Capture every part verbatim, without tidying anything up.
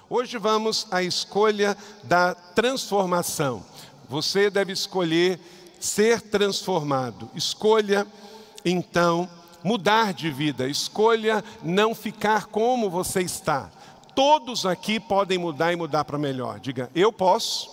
Hoje vamos à escolha da transformação. Você deve escolher ser transformado. Escolha, então, mudar de vida. Escolha não ficar como você está. Todos aqui podem mudar e mudar para melhor. Diga, eu posso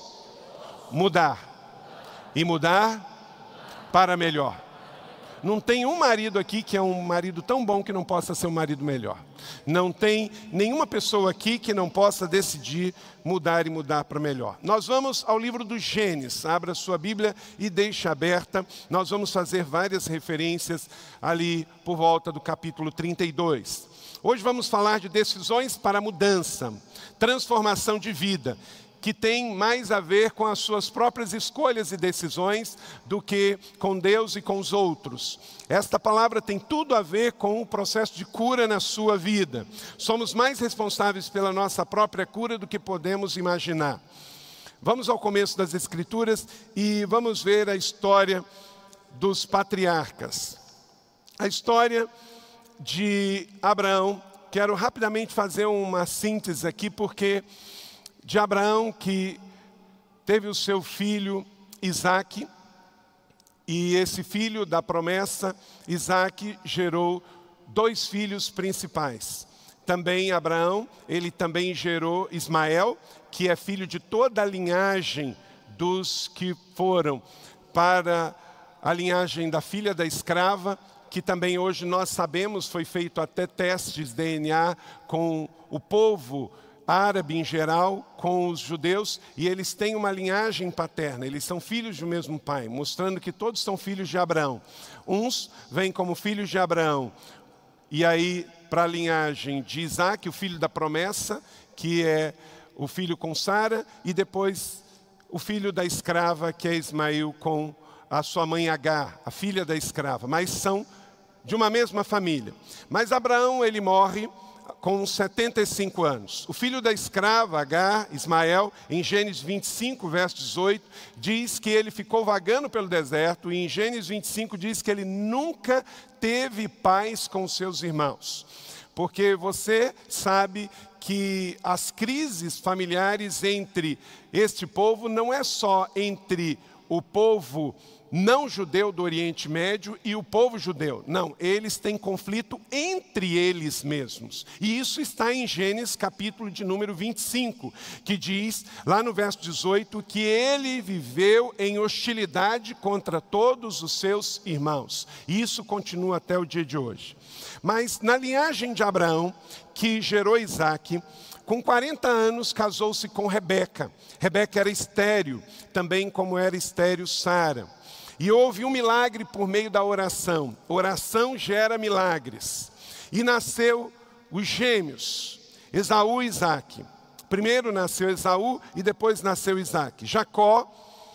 mudar e mudar para melhor. Não tem um marido aqui que é um marido tão bom que não possa ser um marido melhor. Não tem nenhuma pessoa aqui que não possa decidir mudar e mudar para melhor. Nós vamos ao livro do Gênesis. Abra sua Bíblia e deixe aberta. Nós vamos fazer várias referências ali por volta do capítulo trinta e dois. Hoje vamos falar de decisões para mudança, transformação de vida, que tem mais a ver com as suas próprias escolhas e decisões do que com Deus e com os outros. Esta palavra tem tudo a ver com o processo de cura na sua vida. Somos mais responsáveis pela nossa própria cura do que podemos imaginar. Vamos ao começo das Escrituras e vamos ver a história dos patriarcas. A história de Abraão. Quero rapidamente fazer uma síntese aqui, porque de Abraão, que teve o seu filho Isaque, e esse filho da promessa, Isaque, gerou dois filhos principais. Também Abraão, ele também gerou Ismael, que é filho de toda a linhagem dos que foram para a linhagem da filha da escrava, que também hoje nós sabemos foi feito até testes de D N A com o povo árabe em geral, com os judeus, e eles têm uma linhagem paterna, eles são filhos do mesmo pai, mostrando que todos são filhos de Abraão. Uns vêm como filhos de Abraão, e aí para a linhagem de Isaque, o filho da promessa, que é o filho com Sara, e depois o filho da escrava, que é Ismael, com a sua mãe Agar, a filha da escrava, mas são de uma mesma família. Mas Abraão, ele morre com setenta e cinco anos. O filho da escrava, Agar, Ismael, em Gênesis vinte e cinco, verso dezoito, diz que ele ficou vagando pelo deserto, e em Gênesis vinte e cinco diz que ele nunca teve paz com seus irmãos. Porque você sabe que as crises familiares entre este povo não é só entre o povo não judeu do Oriente Médio e o povo judeu. Não, eles têm conflito entre eles mesmos. E isso está em Gênesis capítulo de número vinte e cinco, que diz, lá no verso dezoito, que ele viveu em hostilidade contra todos os seus irmãos. E isso continua até o dia de hoje. Mas na linhagem de Abraão, que gerou Isaque, com quarenta anos casou-se com Rebeca. Rebeca era estéril, também como era estéril Sara. E houve um milagre por meio da oração. Oração gera milagres. E nasceu os gêmeos, Esaú e Isaque. Primeiro nasceu Esaú e depois nasceu Isaque. Jacó,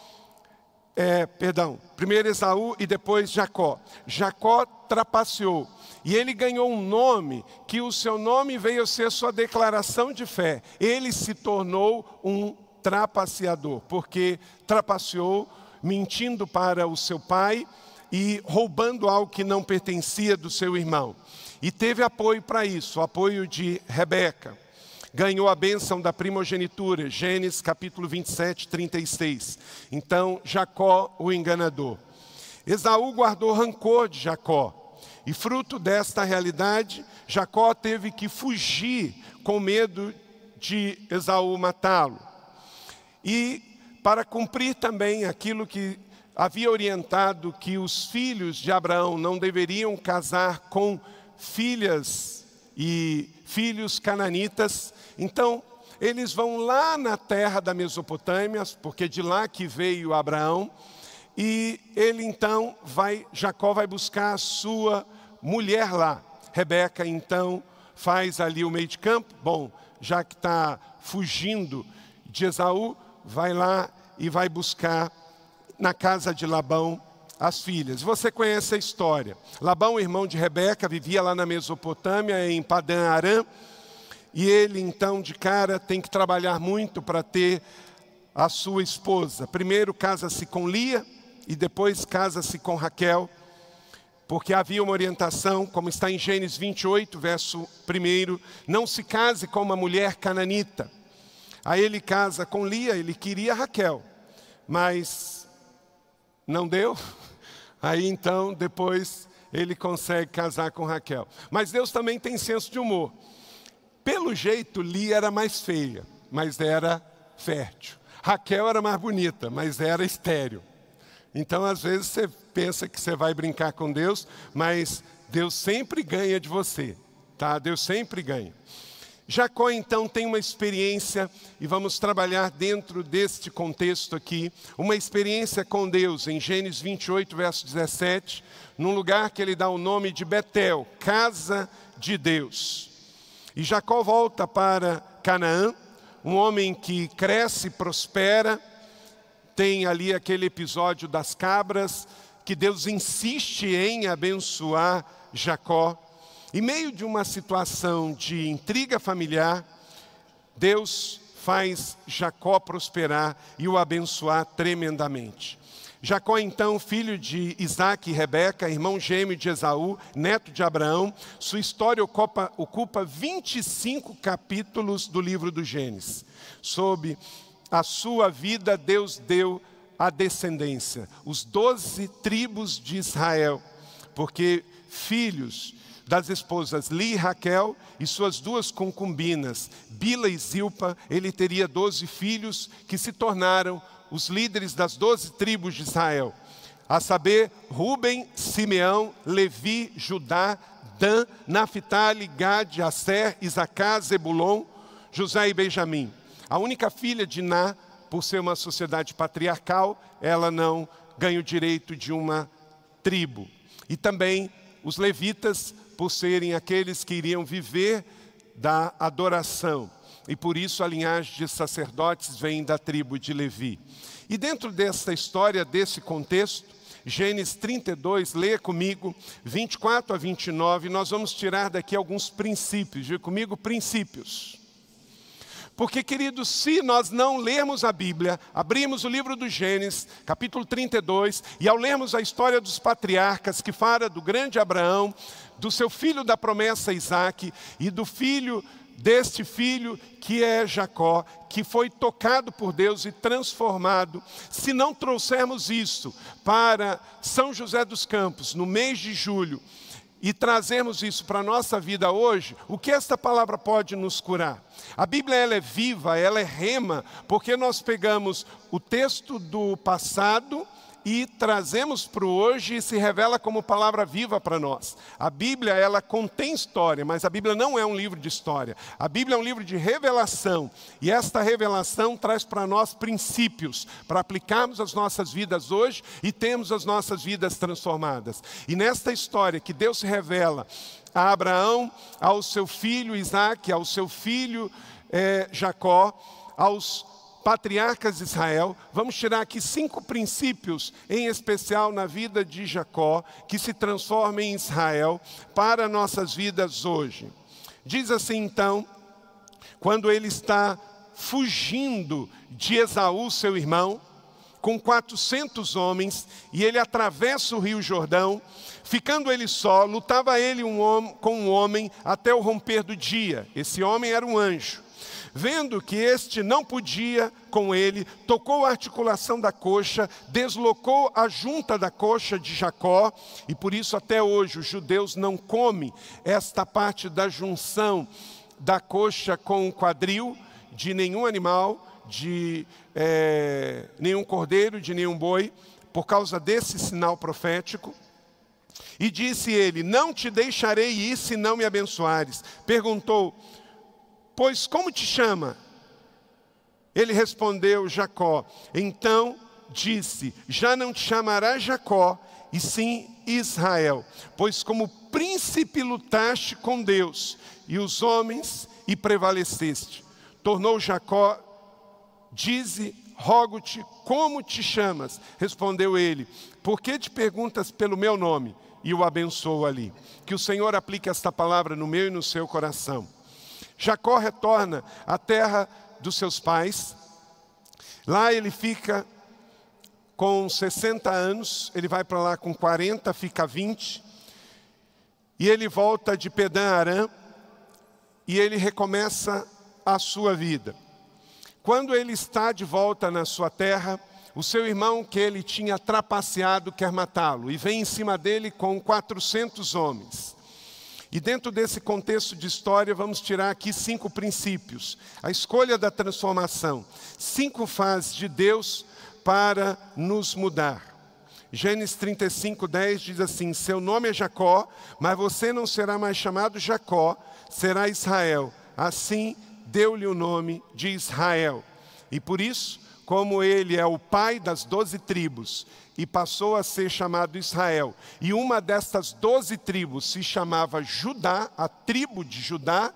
é, perdão, primeiro Esaú e depois Jacó. Jacó trapaceou. E ele ganhou um nome, que o seu nome veio a ser sua declaração de fé. Ele se tornou um trapaceador, porque trapaceou, mentindo para o seu pai e roubando algo que não pertencia do seu irmão. E teve apoio para isso, o apoio de Rebeca. Ganhou a bênção da primogenitura, Gênesis capítulo vinte e sete, trinta e seis. Então, Jacó, o enganador. Esaú guardou rancor de Jacó. E fruto desta realidade, Jacó teve que fugir com medo de Esaú matá-lo. E para cumprir também aquilo que havia orientado, que os filhos de Abraão não deveriam casar com filhas e filhos cananitas. Então, eles vão lá na terra da Mesopotâmia, porque de lá que veio Abraão, e ele então vai, Jacó vai buscar a sua mulher lá. Rebeca então faz ali o meio de campo. Bom, já que está fugindo de Esaú, vai lá e vai buscar na casa de Labão as filhas. Você conhece a história. Labão, irmão de Rebeca, vivia lá na Mesopotâmia, em Padã Arã. E ele então de cara tem que trabalhar muito para ter a sua esposa. Primeiro casa-se com Lia e depois casa-se com Raquel. Porque havia uma orientação, como está em Gênesis vinte e oito, verso um, não se case com uma mulher cananita. Aí ele casa com Lia, ele queria Raquel, mas não deu. Aí então, depois, ele consegue casar com Raquel. Mas Deus também tem senso de humor. Pelo jeito, Lia era mais feia, mas era fértil. Raquel era mais bonita, mas era estéril. Então, às vezes, você pensa que você vai brincar com Deus, mas Deus sempre ganha de você, tá? Deus sempre ganha. Jacó, então, tem uma experiência, e vamos trabalhar dentro deste contexto aqui, uma experiência com Deus, em Gênesis vinte e oito, verso dezessete, num lugar que ele dá o nome de Betel, casa de Deus. E Jacó volta para Canaã, um homem que cresce, prospera, tem ali aquele episódio das cabras, que Deus insiste em abençoar Jacó. Em meio de uma situação de intriga familiar, Deus faz Jacó prosperar e o abençoar tremendamente. Jacó, então, filho de Isaac e Rebeca, irmão gêmeo de Esaú, neto de Abraão, sua história ocupa, ocupa vinte e cinco capítulos do livro do Gênesis. Sob a sua vida, Deus deu a descendência, os doze tribos de Israel, porque filhos das esposas Lia e Raquel e suas duas concubinas, Bila e Zilpa, ele teria doze filhos que se tornaram os líderes das doze tribos de Israel, a saber, Ruben, Simeão, Levi, Judá, Dan, Naphtali, Gade, Asser, Isacar, Zebulon, José e Benjamim. A única filha de Ná, por ser uma sociedade patriarcal, ela não ganha o direito de uma tribo. E também os levitas, por serem aqueles que iriam viver da adoração. E por isso a linhagem de sacerdotes vem da tribo de Levi. E dentro dessa história, desse contexto, Gênesis trinta e dois, leia comigo, vinte e quatro a vinte e nove, nós vamos tirar daqui alguns princípios. Diga comigo, princípios. Porque, queridos, se nós não lermos a Bíblia, abrimos o livro do Gênesis, capítulo trinta e dois, e ao lermos a história dos patriarcas, que fala do grande Abraão, do seu filho da promessa Isaac, e do filho deste filho que é Jacó, que foi tocado por Deus e transformado, se não trouxermos isso para São José dos Campos, no mês de julho, e trazermos isso para a nossa vida hoje, o que esta palavra pode nos curar? A Bíblia ela é viva, ela é rema, porque nós pegamos o texto do passado e trazemos para o hoje e se revela como palavra viva para nós. A Bíblia ela contém história, mas a Bíblia não é um livro de história. A Bíblia é um livro de revelação, e esta revelação traz para nós princípios, para aplicarmos as nossas vidas hoje e termos as nossas vidas transformadas. E nesta história que Deus se revela a Abraão, ao seu filho Isaac, ao seu filho eh, Jacó, aos patriarcas de Israel, vamos tirar aqui cinco princípios, em especial na vida de Jacó, que se transforma em Israel para nossas vidas hoje. Diz assim então, quando ele está fugindo de Esaú, seu irmão, com quatrocentos homens, e ele atravessa o rio Jordão, ficando ele só, lutava ele um homem, com um homem até o romper do dia. Esse homem era um anjo. Vendo que este não podia com ele, tocou a articulação da coxa, deslocou a junta da coxa de Jacó, e por isso até hoje os judeus não comem esta parte da junção da coxa com o quadril de nenhum animal, de é, nenhum cordeiro, de nenhum boi, por causa desse sinal profético. E disse ele, não te deixarei ir se não me abençoares. Perguntou, pois como te chama? Ele respondeu, Jacó. Então disse, já não te chamarás Jacó, e sim Israel, pois como príncipe lutaste com Deus e os homens e prevaleceste. Tornou Jacó, dize, rogo-te, como te chamas? Respondeu ele, por que te perguntas pelo meu nome? E o abençoou ali. Que o Senhor aplique esta palavra no meu e no seu coração. Jacó retorna à terra dos seus pais. Lá ele fica com sessenta anos, ele vai para lá com quarenta, fica vinte. E ele volta de Pedã Arã e ele recomeça a sua vida. Quando ele está de volta na sua terra, o seu irmão que ele tinha trapaceado quer matá-lo e vem em cima dele com quatrocentos homens. E dentro desse contexto de história, vamos tirar aqui cinco princípios. A escolha da transformação. Cinco fases de Deus para nos mudar. Gênesis trinta e cinco, dez diz assim: seu nome é Jacó, mas você não será mais chamado Jacó, será Israel. Assim deu-lhe o nome de Israel. E por isso, como ele é o pai das doze tribos, e passou a ser chamado Israel, e uma destas doze tribos se chamava Judá, a tribo de Judá,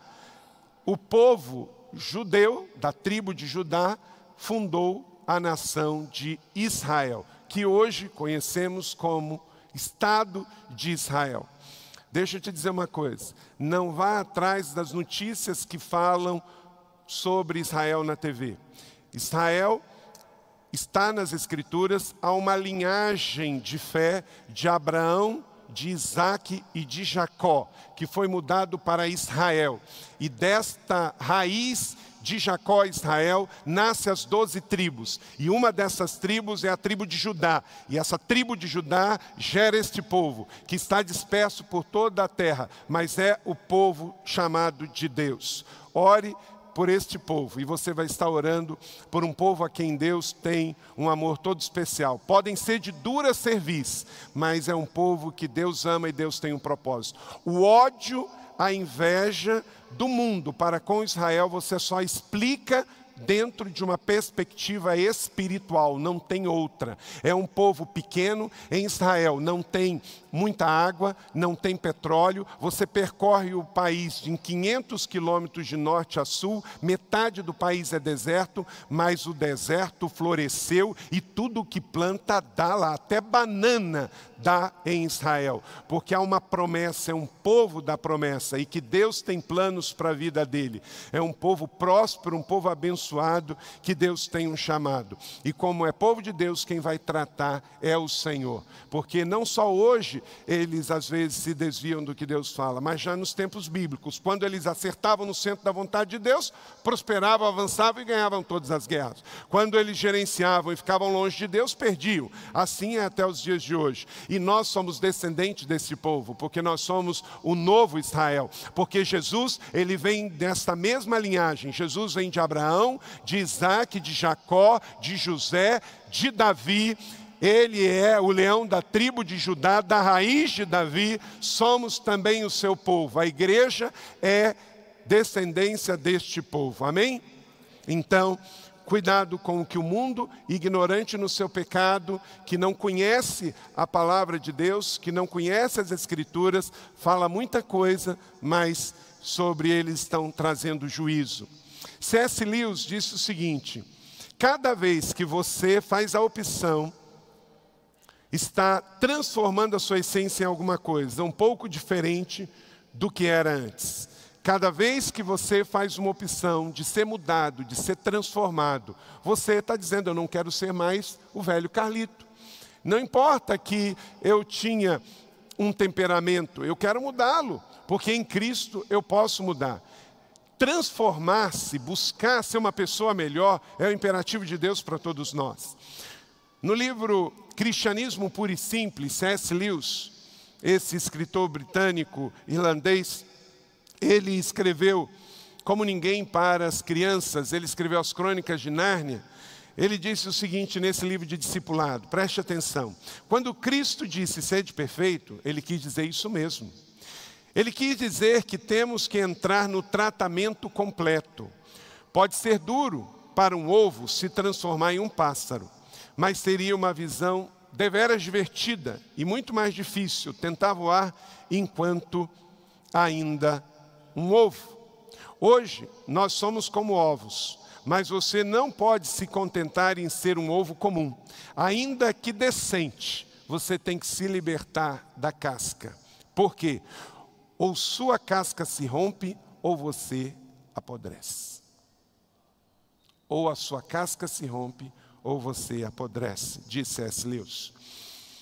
o povo judeu da tribo de Judá fundou a nação de Israel, que hoje conhecemos como Estado de Israel. Deixa eu te dizer uma coisa, não vá atrás das notícias que falam sobre Israel na T V. Israel está nas Escrituras, há uma linhagem de fé de Abraão, de Isaac e de Jacó, que foi mudado para Israel. E desta raiz de Jacó e Israel, nasce as doze tribos. E uma dessas tribos é a tribo de Judá. E essa tribo de Judá gera este povo, que está disperso por toda a terra, mas é o povo chamado de Deus. Ore por este povo, e você vai estar orando por um povo a quem Deus tem um amor todo especial. Podem ser de dura cerviz, mas é um povo que Deus ama e Deus tem um propósito. O ódio, a inveja do mundo para com Israel, você só explica dentro de uma perspectiva espiritual, não tem outra. É um povo pequeno em Israel, não tem muita água, não tem petróleo. Você percorre o país em quinhentos quilômetros de norte a sul, metade do país é deserto, mas o deserto floresceu e tudo que planta dá lá, até banana dá em Israel, porque há uma promessa, é um povo da promessa e que Deus tem planos para a vida dele. É um povo próspero, um povo abençoado, que Deus tem um chamado. E como é povo de Deus, quem vai tratar é o Senhor. Porque não só hoje eles às vezes se desviam do que Deus fala, mas já nos tempos bíblicos, quando eles acertavam no centro da vontade de Deus, prosperavam, avançavam e ganhavam todas as guerras. Quando eles gerenciavam e ficavam longe de Deus, perdiam. Assim é até os dias de hoje. E nós somos descendentes desse povo, porque nós somos o novo Israel. Porque Jesus, ele vem desta mesma linhagem. Jesus vem de Abraão, de Isaac, de Jacó, de José, de Davi. Ele é o leão da tribo de Judá, da raiz de Davi. Somos também o seu povo. A igreja é descendência deste povo. Amém? Então, cuidado com o que o mundo, ignorante no seu pecado, que não conhece a palavra de Deus, que não conhece as Escrituras, fala muita coisa, mas sobre eles estão trazendo juízo. C S Lewis disse o seguinte: cada vez que você faz a opção, está transformando a sua essência em alguma coisa, um pouco diferente do que era antes. Cada vez que você faz uma opção de ser mudado, de ser transformado, você está dizendo: eu não quero ser mais o velho Carlito. Não importa que eu tinha um temperamento, eu quero mudá-lo, porque em Cristo eu posso mudar. Transformar-se, buscar ser uma pessoa melhor, é o imperativo de Deus para todos nós. No livro Cristianismo Puro e Simples, C S Lewis, esse escritor britânico, irlandês, ele escreveu como ninguém para as crianças, ele escreveu as Crônicas de Nárnia. Ele disse o seguinte nesse livro de discipulado, preste atenção. Quando Cristo disse sede perfeito, ele quis dizer isso mesmo. Ele quis dizer que temos que entrar no tratamento completo. Pode ser duro para um ovo se transformar em um pássaro, mas seria uma visão deveras divertida e muito mais difícil tentar voar enquanto ainda um ovo. Hoje nós somos como ovos, mas você não pode se contentar em ser um ovo comum. Ainda que decente, você tem que se libertar da casca. Por quê? Ou sua casca se rompe, ou você apodrece. Ou a sua casca se rompe, ou você apodrece, disse C S Lewis.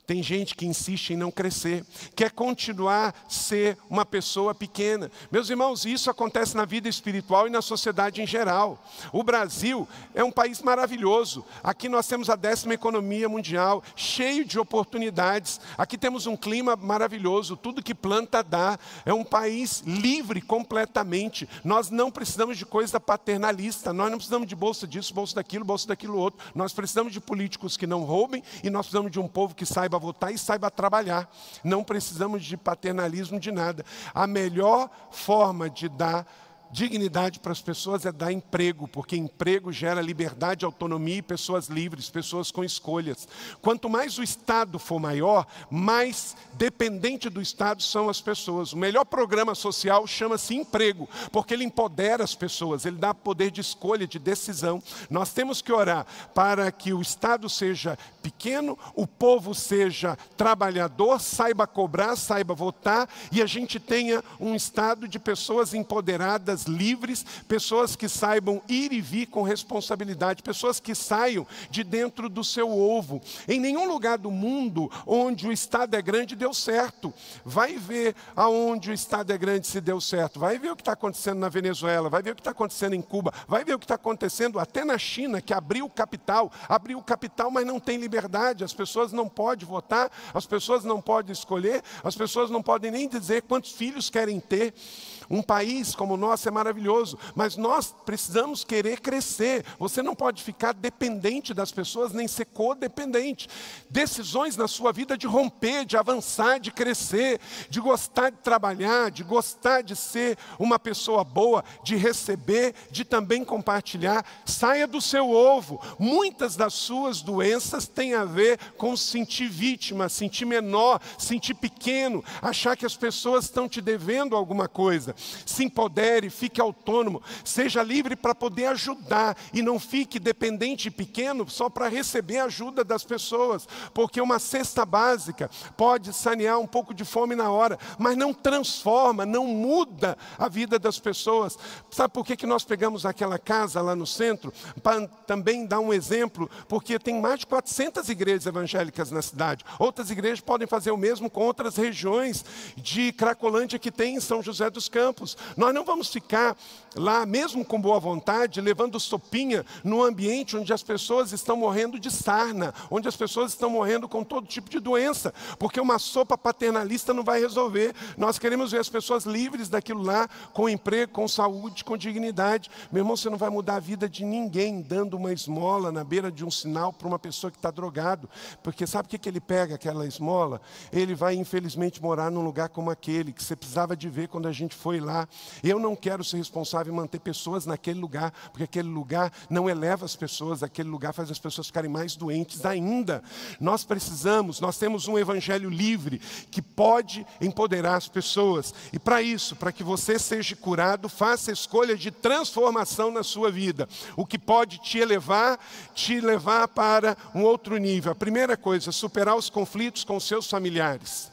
Tem gente que insiste em não crescer, quer continuar a ser uma pessoa pequena. Meus irmãos, isso acontece na vida espiritual e na sociedade em geral. O Brasil é um país maravilhoso. Aqui nós temos a décima economia mundial, cheio de oportunidades. Aqui temos um clima maravilhoso, tudo que planta dá. É um país livre completamente. Nós não precisamos de coisa paternalista, nós não precisamos de bolsa disso, bolsa daquilo, bolsa daquilo outro. Nós precisamos de políticos que não roubem e nós precisamos de um povo que saiba votar e saiba trabalhar. Não precisamos de paternalismo de nada. A melhor forma de dar dignidade para as pessoas é dar emprego, porque emprego gera liberdade, autonomia e pessoas livres, pessoas com escolhas. Quanto mais o Estado for maior, mais dependente do Estado são as pessoas. O melhor programa social chama-se emprego, porque ele empodera as pessoas, ele dá poder de escolha, de decisão. Nós temos que orar para que o Estado seja pequeno, o povo seja trabalhador, saiba cobrar, saiba votar, e a gente tenha um Estado de pessoas empoderadas, livres, pessoas que saibam ir e vir com responsabilidade, pessoas que saiam de dentro do seu ovo. Em nenhum lugar do mundo onde o Estado é grande deu certo. Vai ver aonde o Estado é grande se deu certo. Vai ver o que está acontecendo na Venezuela, vai ver o que está acontecendo em Cuba, vai ver o que está acontecendo até na China, que abriu o capital, abriu o capital, mas não tem liberdade, as pessoas não podem votar, as pessoas não podem escolher, as pessoas não podem nem dizer quantos filhos querem ter. Um país como o nosso é maravilhoso, mas nós precisamos querer crescer. Você não pode ficar dependente das pessoas, nem ser codependente. Decisões na sua vida de romper, de avançar, de crescer, de gostar de trabalhar, de gostar de ser uma pessoa boa, de receber, de também compartilhar. Saia do seu ovo. Muitas das suas doenças têm a ver com sentir vítima, sentir menor, sentir pequeno, achar que as pessoas estão te devendo alguma coisa. Se empodere, fique autônomo, seja livre para poder ajudar e não fique dependente e pequeno só para receber a ajuda das pessoas, porque uma cesta básica pode sanear um pouco de fome na hora, mas não transforma, não muda a vida das pessoas. Sabe por que que nós pegamos aquela casa lá no centro? Para também dar um exemplo, porque tem mais de quatrocentas igrejas evangélicas na cidade. Outras igrejas podem fazer o mesmo com outras regiões de Cracolândia que tem em São José dos Campos. Nós não vamos ficar lá, mesmo com boa vontade, levando sopinha num ambiente onde as pessoas estão morrendo de sarna, onde as pessoas estão morrendo com todo tipo de doença, porque uma sopa paternalista não vai resolver. Nós queremos ver as pessoas livres daquilo lá, com emprego, com saúde, com dignidade. Meu irmão, você não vai mudar a vida de ninguém dando uma esmola na beira de um sinal para uma pessoa que está drogado, porque sabe o que que ele pega aquela esmola? Ele vai infelizmente morar num lugar como aquele, que você precisava de ver quando a gente foi lá. Eu não quero ser responsável em manter pessoas naquele lugar, porque aquele lugar não eleva as pessoas, aquele lugar faz as pessoas ficarem mais doentes ainda. Nós precisamos, nós temos um evangelho livre que pode empoderar as pessoas. E para isso, para que você seja curado, faça a escolha de transformação na sua vida. O que pode te elevar, te levar para um outro nível. A primeira coisa, superar os conflitos com seus familiares.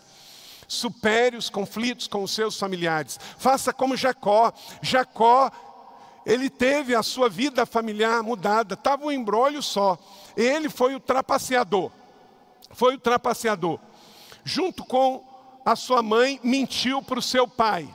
Supere os conflitos com os seus familiares. Faça como Jacó. Jacó, ele teve a sua vida familiar mudada. Estava um embrólio só. Ele foi o trapaceador. Foi o trapaceador. Junto com a sua mãe, mentiu para o seu pai.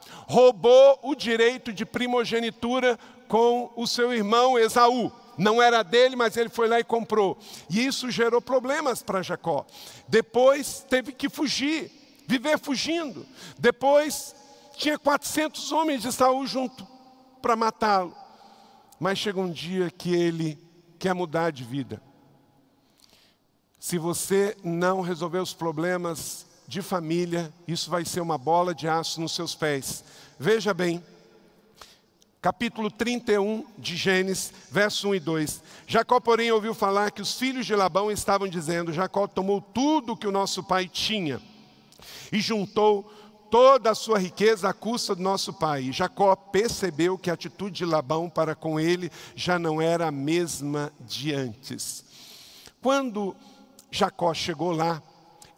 Roubou o direito de primogenitura com o seu irmão Esaú. Não era dele, mas ele foi lá e comprou. E isso gerou problemas para Jacó. Depois teve que fugir. Viver fugindo. Depois tinha quatrocentos homens de Saul junto para matá-lo. Mas chega um dia que ele quer mudar de vida. Se você não resolver os problemas de família, isso vai ser uma bola de aço nos seus pés. Veja bem, capítulo trinta e um de Gênesis, verso um e dois. Jacó, porém, ouviu falar que os filhos de Labão estavam dizendo: Jacó tomou tudo que o nosso pai tinha e juntou toda a sua riqueza à custa do nosso pai. E Jacó percebeu que a atitude de Labão para com ele já não era a mesma de antes. Quando Jacó chegou lá,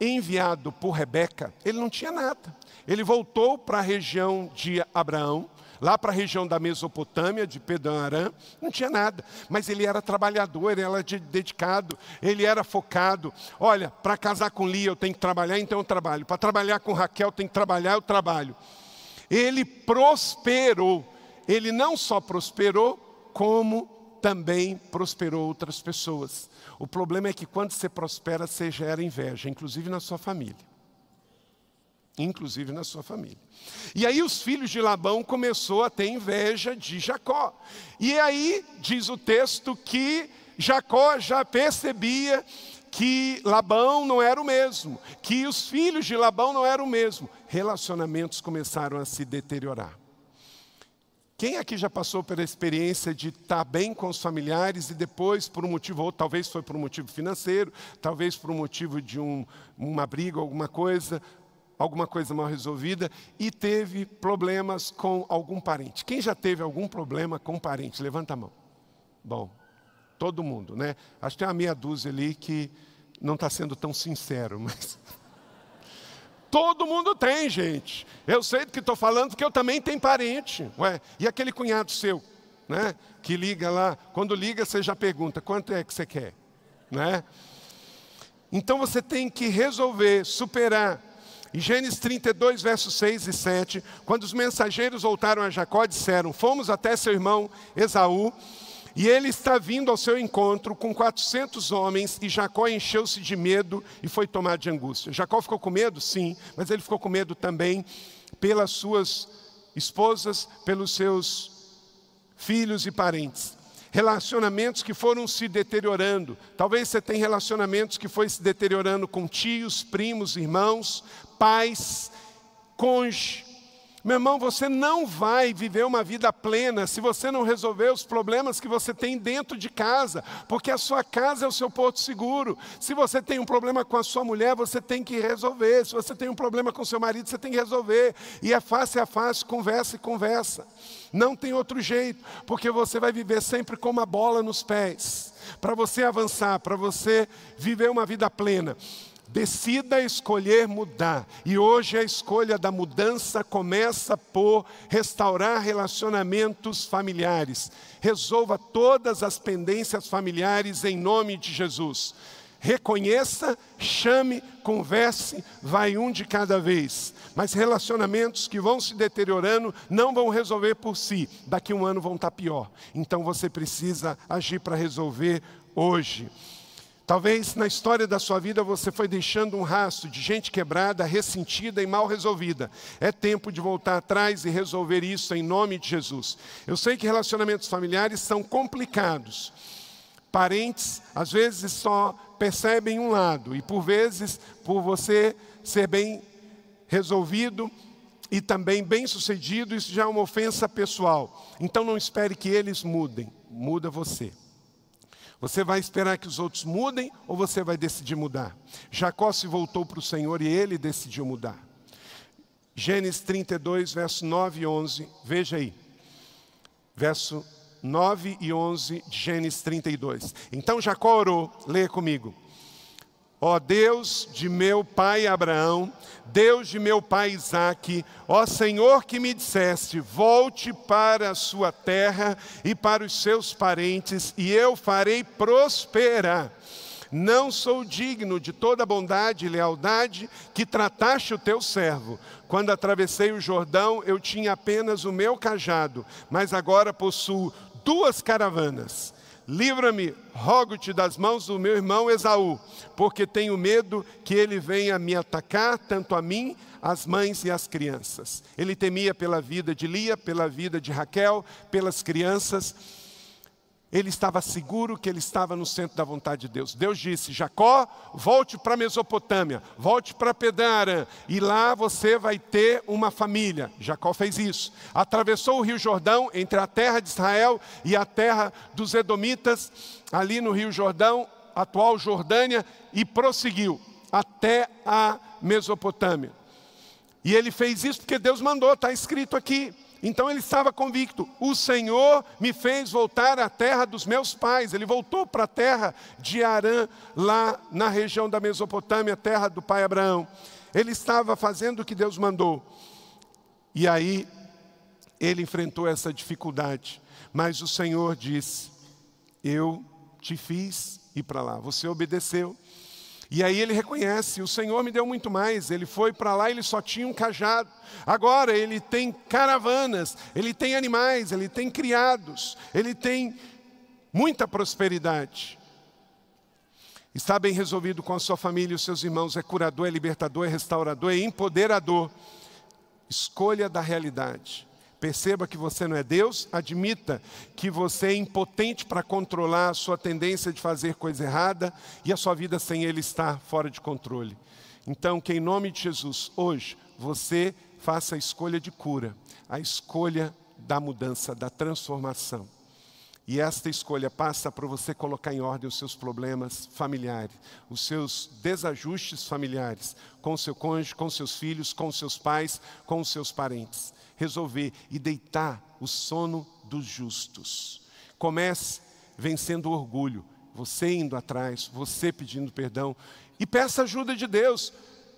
enviado por Rebeca, ele não tinha nada. Ele voltou para a região de Abraão, Lá para a região da Mesopotâmia, de Pedã-Arã, não tinha nada. Mas ele era trabalhador, ele era dedicado, ele era focado. Olha, para casar com Lia eu tenho que trabalhar, então eu trabalho. Para trabalhar com Raquel eu tenho que trabalhar, eu trabalho. Ele prosperou. Ele não só prosperou, como também prosperou outras pessoas. O problema é que quando você prospera, você gera inveja, inclusive na sua família. Inclusive na sua família. E aí os filhos de Labão começaram a ter inveja de Jacó. E aí diz o texto que Jacó já percebia que Labão não era o mesmo, que os filhos de Labão não eram o mesmo. Relacionamentos começaram a se deteriorar. Quem aqui já passou pela experiência de estar bem com os familiares e depois, por um motivo ou outro, talvez foi por um motivo financeiro, talvez por um motivo de um, uma briga, alguma coisa, alguma coisa mal resolvida, e teve problemas com algum parente? Quem já teve algum problema com parente? Levanta a mão. Bom, todo mundo, né? Acho que tem uma meia dúzia ali que não está sendo tão sincero, mas... Todo mundo tem, gente. Eu sei do que estou falando, porque eu também tenho parente. Ué, e aquele cunhado seu, né? Que liga lá. Quando liga, você já pergunta, quanto é que você quer? Né? Então você tem que resolver, superar. Em Gênesis trinta e dois, versos seis e sete, quando os mensageiros voltaram a Jacó, disseram, fomos até seu irmão Esaú, e ele está vindo ao seu encontro com quatrocentos homens, e Jacó encheu-se de medo e foi tomado de angústia. Jacó ficou com medo? Sim, mas ele ficou com medo também pelas suas esposas, pelos seus filhos e parentes. Relacionamentos que foram se deteriorando. Talvez você tenha relacionamentos que foram se deteriorando com tios, primos, irmãos, pais, cônjuge. Meu irmão, você não vai viver uma vida plena se você não resolver os problemas que você tem dentro de casa, porque a sua casa é o seu porto seguro. Se você tem um problema com a sua mulher, você tem que resolver. Se você tem um problema com o seu marido, você tem que resolver. E é face a face, conversa e conversa. Não tem outro jeito, porque você vai viver sempre com uma bola nos pés. Para você avançar, para você viver uma vida plena. Decida escolher mudar. E hoje a escolha da mudança começa por restaurar relacionamentos familiares. Resolva todas as pendências familiares em nome de Jesus. Reconheça, chame, converse, vai um de cada vez. Mas relacionamentos que vão se deteriorando não vão resolver por si. Daqui a um ano vão estar pior. Então você precisa agir para resolver hoje. Talvez na história da sua vida você foi deixando um rastro de gente quebrada, ressentida e mal resolvida. É tempo de voltar atrás e resolver isso em nome de Jesus. Eu sei que relacionamentos familiares são complicados. Parentes, às vezes, só percebem um lado. E por vezes, por você ser bem resolvido e também bem sucedido, isso já é uma ofensa pessoal. Então não espere que eles mudem. Muda você. Você vai esperar que os outros mudem ou você vai decidir mudar? Jacó se voltou para o Senhor e ele decidiu mudar. Gênesis trinta e dois, verso nove e onze, veja aí. Verso nove e onze de Gênesis trinta e dois. Então Jacó orou, leia comigo. Ó Deus de meu pai Abraão, Deus de meu pai Isaque, ó Senhor que me disseste, volte para a sua terra e para os seus parentes, e eu farei prosperar. Não sou digno de toda a bondade e lealdade que trataste o teu servo. Quando atravessei o Jordão, eu tinha apenas o meu cajado, mas agora possuo duas caravanas. Livra-me, rogo-te das mãos do meu irmão Esaú, porque tenho medo que ele venha me atacar, tanto a mim, as mães e as crianças. Ele temia pela vida de Lia, pela vida de Raquel, pelas crianças. Ele estava seguro que ele estava no centro da vontade de Deus. Deus disse, Jacó, volte para a Mesopotâmia, volte para Pedã-Arã, e lá você vai ter uma família. Jacó fez isso. Atravessou o rio Jordão, entre a terra de Israel e a terra dos Edomitas, ali no rio Jordão, atual Jordânia, e prosseguiu até a Mesopotâmia. E ele fez isso porque Deus mandou, está escrito aqui. Então ele estava convicto, o Senhor me fez voltar à terra dos meus pais. Ele voltou para a terra de Harã, lá na região da Mesopotâmia, terra do pai Abraão. Ele estava fazendo o que Deus mandou. E aí, ele enfrentou essa dificuldade, mas o Senhor disse: eu te fiz ir para lá, você obedeceu. E aí ele reconhece: o Senhor me deu muito mais. Ele foi para lá, ele só tinha um cajado. Agora ele tem caravanas, ele tem animais, ele tem criados, ele tem muita prosperidade. Está bem resolvido com a sua família e os seus irmãos. É curador, é libertador, é restaurador, é empoderador. Escolha da realidade. Perceba que você não é Deus, admita que você é impotente para controlar a sua tendência de fazer coisa errada e a sua vida sem Ele está fora de controle. Então, que em nome de Jesus, hoje, você faça a escolha de cura, a escolha da mudança, da transformação. E esta escolha passa por você colocar em ordem os seus problemas familiares, os seus desajustes familiares, com o seu cônjuge, com os seus filhos, com os seus pais, com os seus parentes. Resolver e deitar o sono dos justos. Comece vencendo o orgulho, você indo atrás, você pedindo perdão, e peça ajuda de Deus.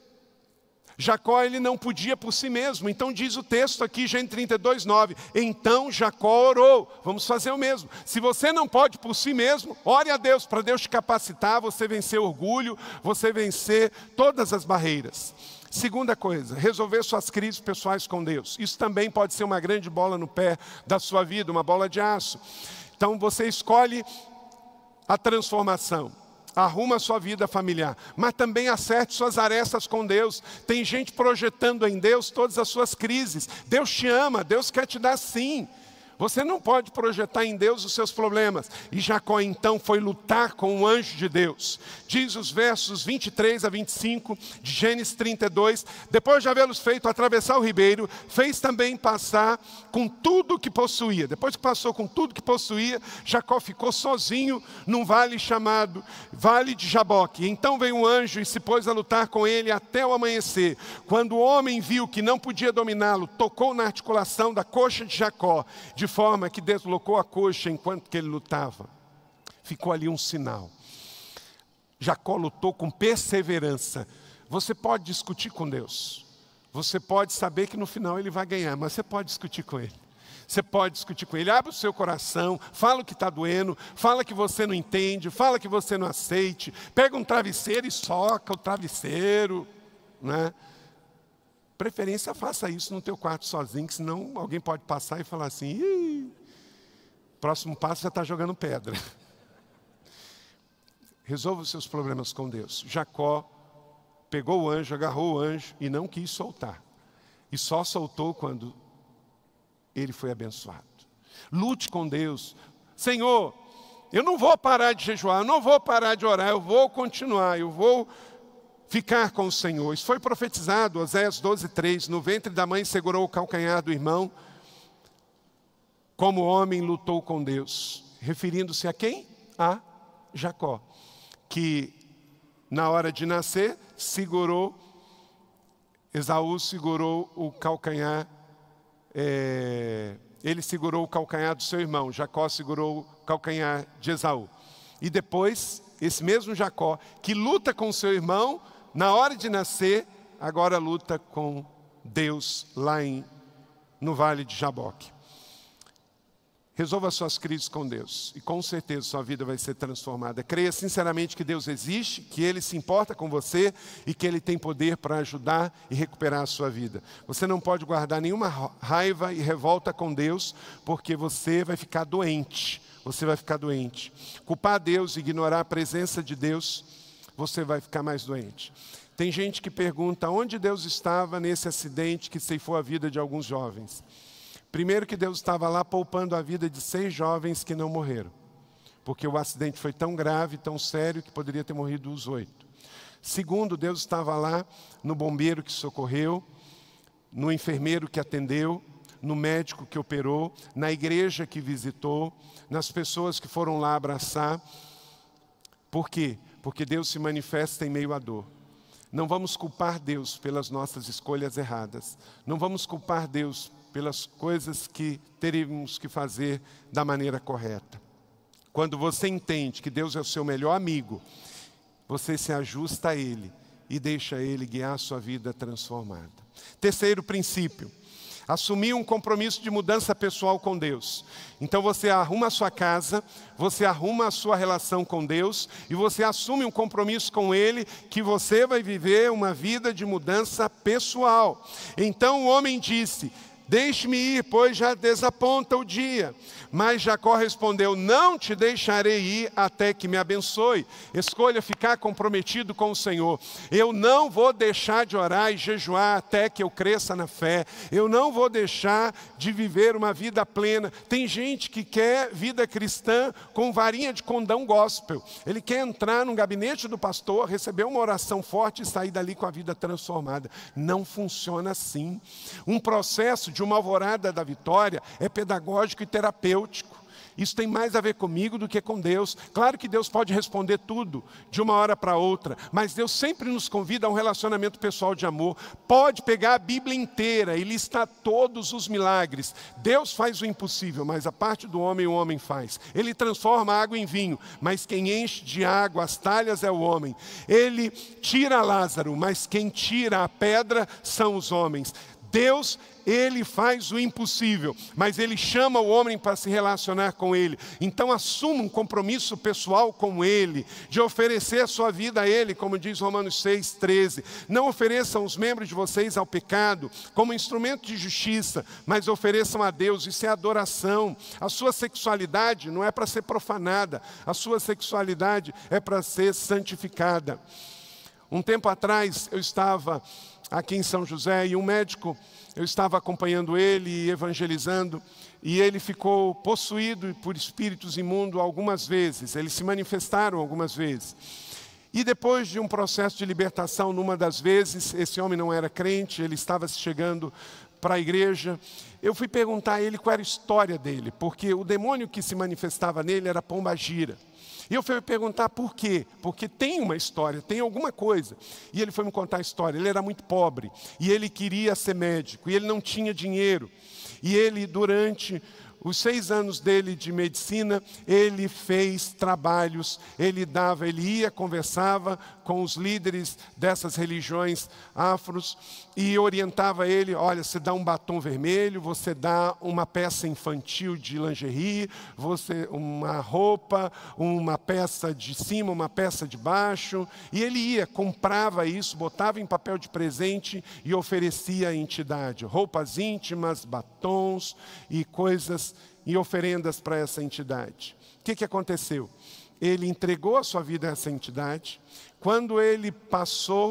Jacó, ele não podia por si mesmo, então diz o texto aqui, Gênesis trinta e dois, nove, então Jacó orou. Vamos fazer o mesmo. Se você não pode por si mesmo, ore a Deus, para Deus te capacitar, você vencer o orgulho, você vencer todas as barreiras. Segunda coisa, resolver suas crises pessoais com Deus. Isso também pode ser uma grande bola no pé da sua vida, uma bola de aço. Então você escolhe a transformação. Arruma a sua vida familiar, mas também acerte suas arestas com Deus. Tem gente projetando em Deus todas as suas crises. Deus te ama, Deus quer te dar sim. Você não pode projetar em Deus os seus problemas. E Jacó então foi lutar com o anjo de Deus. Diz os versos vinte e três a vinte e cinco de Gênesis trinta e dois. Depois de havê-los feito atravessar o ribeiro, fez também passar com tudo que possuía. Depois que passou com tudo que possuía, Jacó ficou sozinho num vale chamado Vale de Jaboque. Então veio um anjo e se pôs a lutar com ele até o amanhecer. Quando o homem viu que não podia dominá-lo, tocou na articulação da coxa de Jacó, de forma que deslocou a coxa enquanto que ele lutava. Ficou ali um sinal. Jacó lutou com perseverança. Você pode discutir com Deus. Você pode saber que no final ele vai ganhar, mas você pode discutir com ele. Você pode discutir com ele. Abre o seu coração, fala o que está doendo, fala que você não entende, fala que você não aceite. Pega um travesseiro e soca o travesseiro, né? Preferência, faça isso no teu quarto sozinho, que senão alguém pode passar e falar assim: ih, próximo passo já está jogando pedra. Resolva os seus problemas com Deus. Jacó pegou o anjo, agarrou o anjo e não quis soltar. E só soltou quando ele foi abençoado. Lute com Deus. Senhor, eu não vou parar de jejuar, eu não vou parar de orar, eu vou continuar, eu vou ficar com o Senhor. Isso foi profetizado, Oséias doze, três. No ventre da mãe segurou o calcanhar do irmão, como homem lutou com Deus. Referindo-se a quem? A Jacó, que na hora de nascer, segurou, Esaú segurou o calcanhar, é, ele segurou o calcanhar do seu irmão, Jacó segurou o calcanhar de Esaú. E depois, esse mesmo Jacó, que luta com seu irmão, na hora de nascer, agora luta com Deus lá em, no Vale de Jaboque. Resolva suas crises com Deus e com certeza sua vida vai ser transformada. Creia sinceramente que Deus existe, que Ele se importa com você e que Ele tem poder para ajudar e recuperar a sua vida. Você não pode guardar nenhuma raiva e revolta com Deus, porque você vai ficar doente. Você vai ficar doente. Culpar Deus, ignorar a presença de Deus, você vai ficar mais doente. Tem gente que pergunta onde Deus estava nesse acidente que ceifou a vida de alguns jovens. Primeiro que Deus estava lá poupando a vida de seis jovens que não morreram. Porque o acidente foi tão grave, tão sério, que poderia ter morrido os oito. Segundo, Deus estava lá no bombeiro que socorreu, no enfermeiro que atendeu, no médico que operou, na igreja que visitou, nas pessoas que foram lá abraçar. Por quê? Porque Deus se manifesta em meio à dor. Não vamos culpar Deus pelas nossas escolhas erradas. Não vamos culpar Deus pelas coisas que teríamos que fazer da maneira correta. Quando você entende que Deus é o seu melhor amigo, você se ajusta a Ele e deixa Ele guiar a sua vida transformada. Terceiro princípio, Assumir um compromisso de mudança pessoal com Deus. Então você arruma a sua casa, você arruma a sua relação com Deus e você assume um compromisso com Ele que você vai viver uma vida de mudança pessoal. Então o homem disse: deixe-me ir, pois já desaponta o dia. Mas Jacó respondeu: não te deixarei ir até que me abençoe. Escolha ficar comprometido com o Senhor. Eu não vou deixar de orar e jejuar até que eu cresça na fé. Eu não vou deixar de viver uma vida plena. Tem gente que quer vida cristã com varinha de condão gospel. Ele quer entrar no gabinete do pastor, receber uma oração forte e sair dali com a vida transformada. Não funciona assim. Um processo de uma alvorada da vitória é pedagógico e terapêutico. Isso tem mais a ver comigo do que com Deus. Claro que Deus pode responder tudo de uma hora para outra, mas Deus sempre nos convida a um relacionamento pessoal de amor. Pode pegar a Bíblia inteira e listar todos os milagres. Deus faz o impossível, mas a parte do homem o homem faz. Ele transforma a água em vinho, mas quem enche de água as talhas é o homem. Ele tira Lázaro, mas quem tira a pedra são os homens. Deus, Ele faz o impossível, mas Ele chama o homem para se relacionar com Ele. Então assuma um compromisso pessoal com Ele, de oferecer a sua vida a Ele, como diz Romanos seis, treze. Não ofereçam os membros de vocês ao pecado como instrumento de justiça, mas ofereçam a Deus. Isso é adoração. A sua sexualidade não é para ser profanada, a sua sexualidade é para ser santificada. Um tempo atrás eu estava aqui em São José, e um médico, eu estava acompanhando ele e evangelizando, e ele ficou possuído por espíritos imundos algumas vezes, eles se manifestaram algumas vezes. E depois de um processo de libertação, numa das vezes, esse homem não era crente, ele estava chegando para a igreja, eu fui perguntar a ele qual era a história dele, porque o demônio que se manifestava nele era pombagira. E eu fui perguntar por quê? Porque tem uma história, tem alguma coisa. E ele foi me contar a história. Ele era muito pobre e ele queria ser médico e ele não tinha dinheiro. E ele, durante os seis anos dele de medicina, ele fez trabalhos, ele dava, ele ia, conversava com os líderes dessas religiões afros e orientava ele: olha, você dá um batom vermelho, você dá uma peça infantil de lingerie, você, uma roupa, uma peça de cima, uma peça de baixo. E ele ia, comprava isso, botava em papel de presente e oferecia à entidade roupas íntimas, batons e coisas e oferendas para essa entidade. O que que aconteceu? Ele entregou a sua vida a essa entidade. Quando ele passou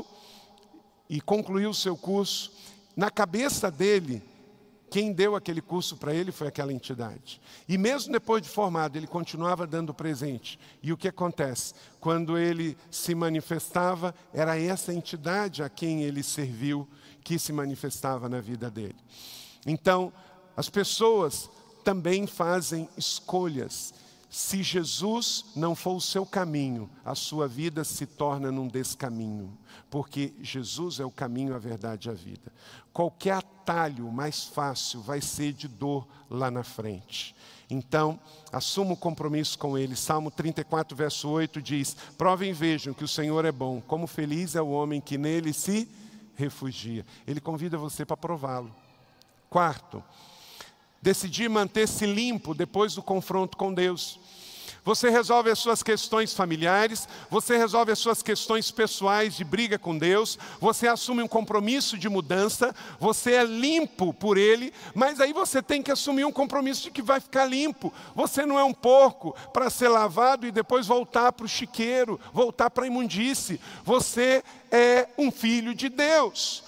e concluiu o seu curso, na cabeça dele, quem deu aquele curso para ele foi aquela entidade. E mesmo depois de formado, ele continuava dando presente. E o que acontece? Quando ele se manifestava, era essa entidade a quem ele serviu que se manifestava na vida dele. Então, as pessoas também fazem escolhas. Se Jesus não for o seu caminho, a sua vida se torna num descaminho, porque Jesus é o caminho, a verdade e a vida. Qualquer atalho mais fácil vai ser de dor lá na frente. Então, assuma o compromisso com Ele. Salmo trinta e quatro, verso oito diz: provem e vejam que o Senhor é bom, como feliz é o homem que nele se refugia. Ele convida você para prová-lo. Quarto, decidir manter-se limpo depois do confronto com Deus. Você resolve as suas questões familiares, você resolve as suas questões pessoais de briga com Deus, você assume um compromisso de mudança, você é limpo por Ele, mas aí você tem que assumir um compromisso de que vai ficar limpo. Você não é um porco para ser lavado e depois voltar para o chiqueiro, voltar para a imundície. Você é um filho de Deus.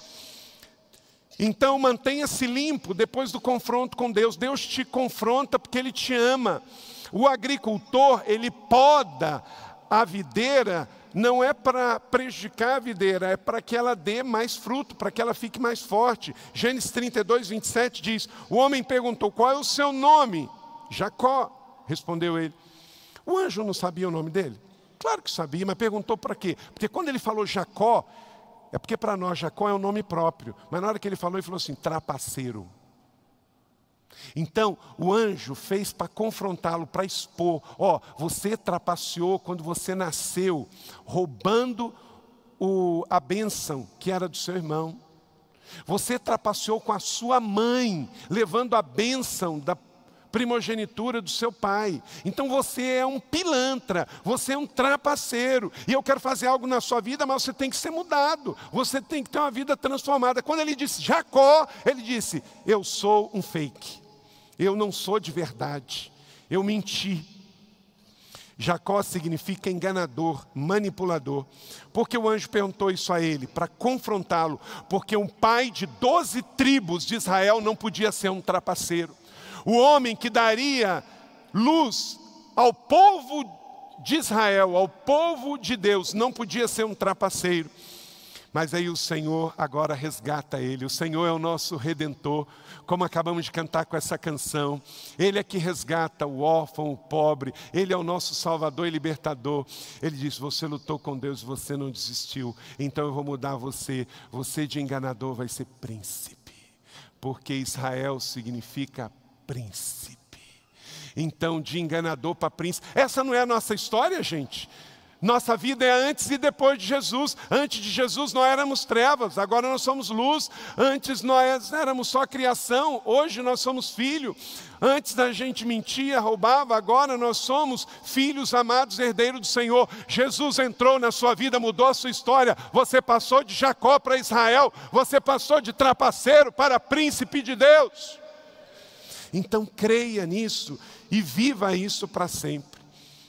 Então mantenha-se limpo depois do confronto com Deus. Deus te confronta porque Ele te ama. O agricultor, ele poda a videira, não é para prejudicar a videira, é para que ela dê mais fruto, para que ela fique mais forte. Gênesis trinta e dois, vinte e sete diz: o homem perguntou: qual é o seu nome? Jacó, respondeu ele. O anjo não sabia o nome dele? Claro que sabia, mas perguntou para quê? Porque quando ele falou Jacó, é porque para nós Jacó é um nome próprio. Mas na hora que ele falou, ele falou assim: trapaceiro. Então, o anjo fez para confrontá-lo, para expor: ó, você trapaceou quando você nasceu, roubando o, a bênção que era do seu irmão. Você trapaceou com a sua mãe, levando a bênção da primogenitura do seu pai. Então você é um pilantra, você é um trapaceiro. E eu quero fazer algo na sua vida, mas você tem que ser mudado. Você tem que ter uma vida transformada. Quando ele disse Jacó, ele disse, eu sou um fake. Eu não sou de verdade. Eu menti. Jacó significa enganador, manipulador. Porque o anjo perguntou isso a ele, para confrontá-lo. Porque um pai de doze tribos de Israel não podia ser um trapaceiro. O homem que daria luz ao povo de Israel, ao povo de Deus, não podia ser um trapaceiro. Mas aí o Senhor agora resgata ele. O Senhor é o nosso Redentor, como acabamos de cantar com essa canção. Ele é que resgata o órfão, o pobre. Ele é o nosso Salvador e Libertador. Ele diz, você lutou com Deus, você não desistiu. Então eu vou mudar você. Você de enganador vai ser príncipe. Porque Israel significa príncipe. Então, de enganador para príncipe. Essa não é a nossa história, gente. Nossa vida é antes e depois de Jesus. Antes de Jesus nós éramos trevas, agora nós somos luz. Antes nós éramos só criação, hoje nós somos filho. Antes da gente mentia, roubava, agora nós somos filhos amados, herdeiros do Senhor. Jesus entrou na sua vida, mudou a sua história. Você passou de Jacó para Israel, você passou de trapaceiro para príncipe de Deus. Então creia nisso e viva isso para sempre.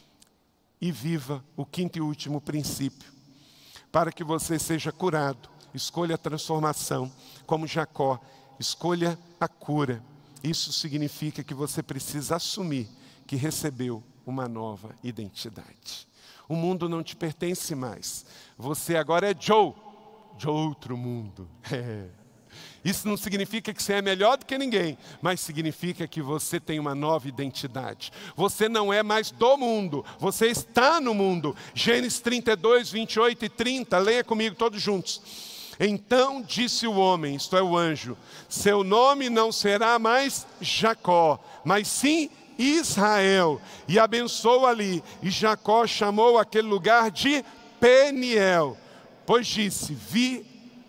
E viva o quinto e último princípio. Para que você seja curado, escolha a transformação. Como Jacó, escolha a cura. Isso significa que você precisa assumir que recebeu uma nova identidade. O mundo não te pertence mais. Você agora é Joe, de outro mundo. É. Isso não significa que você é melhor do que ninguém, mas significa que você tem uma nova identidade. Você não é mais do mundo, você está no mundo. Gênesis trinta e dois, vinte e oito e trinta, leia comigo todos juntos. Então disse o homem, isto é o anjo, seu nome não será mais Jacó, mas sim Israel. E abençoou ali, e Jacó chamou aquele lugar de Peniel, pois disse, vi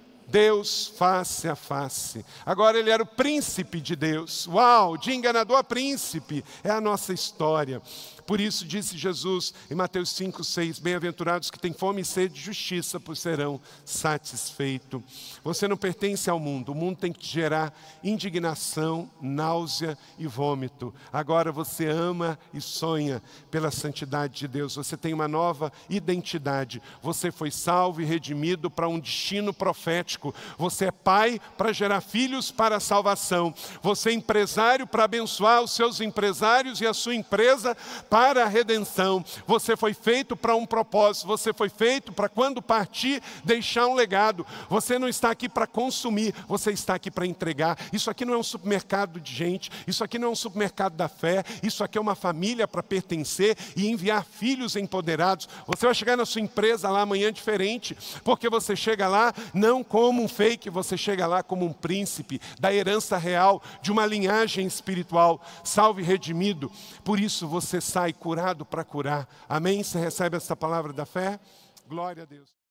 Deus face a face. Agora ele era o príncipe de Deus. Uau, de enganador a príncipe. É a nossa história. Por isso disse Jesus em Mateus cinco, seis, bem-aventurados que têm fome e sede de justiça, pois serão satisfeitos. Você não pertence ao mundo. O mundo tem que gerar indignação, náusea e vômito. Agora você ama e sonha pela santidade de Deus. Você tem uma nova identidade. Você foi salvo e redimido para um destino profético. Você é pai para gerar filhos para a salvação. Você é empresário para abençoar os seus empresários e a sua empresa para a redenção. Você foi feito para um propósito. Você foi feito para quando partir deixar um legado. Você não está aqui para consumir. Você está aqui para entregar. Isso aqui não é um supermercado de gente. Isso aqui não é um supermercado da fé. Isso aqui é uma família para pertencer e enviar filhos empoderados. Você vai chegar na sua empresa lá amanhã diferente, porque você chega lá não como um fake, você chega lá como um príncipe da herança real, de uma linhagem espiritual, salvo e redimido. Por isso você sai curado para curar. Amém? Você recebe essa palavra da fé? Glória a Deus.